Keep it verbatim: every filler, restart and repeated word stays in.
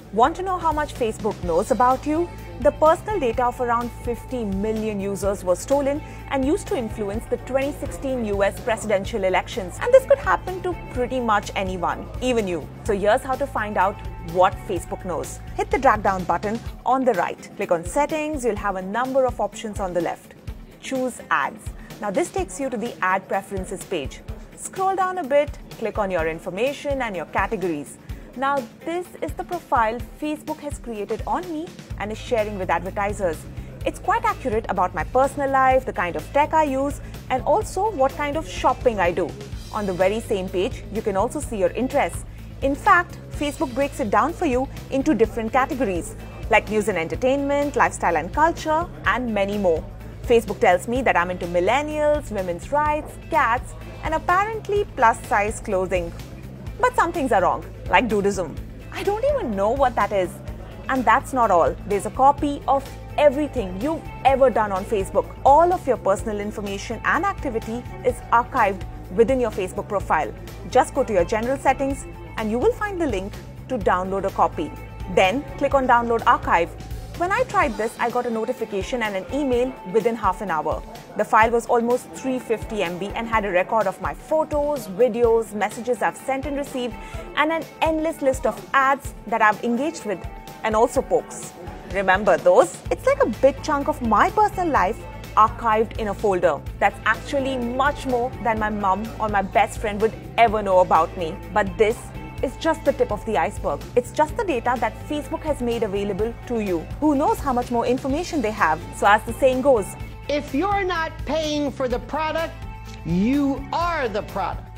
Want to know how much Facebook knows about you? The personal data of around fifty million users was stolen and used to influence the twenty sixteen U S presidential elections. And this could happen to pretty much anyone, even you. So here's how to find out what Facebook knows. Hit the drag down button on the right. Click on settings. You'll have a number of options on the left. Choose ads. Now this takes you to the ad preferences page. Scroll down a bit, click on your information and your categories. Now this is the profile Facebook has created on me and is sharing with advertisers. It's quite accurate about my personal life, the kind of tech I use, and also what kind of shopping I do. On the very same page, you can also see your interests. In fact, Facebook breaks it down for you into different categories like news and entertainment, lifestyle and culture, and many more. Facebook tells me that I'm into millennials, women's rights, cats, and apparently plus-size clothing. But some things are wrong, like dudism. I don't even know what that is. And that's not all. There's a copy of everything you've ever done on Facebook. All of your personal information and activity is archived within your Facebook profile. Just go to your general settings and you will find the link to download a copy. Then click on Download Archive. When I tried this, I got a notification and an email within half an hour. The file was almost three hundred fifty megabytes and had a record of my photos, videos, messages I've sent and received, and an endless list of ads that I've engaged with, and also pokes. Remember those? It's like a big chunk of my personal life archived in a folder. That's actually much more than my mum or my best friend would ever know about me. But this is just the tip of the iceberg. It's just the data that Facebook has made available to you. Who knows how much more information they have? So as the saying goes, if you're not paying for the product, you are the product.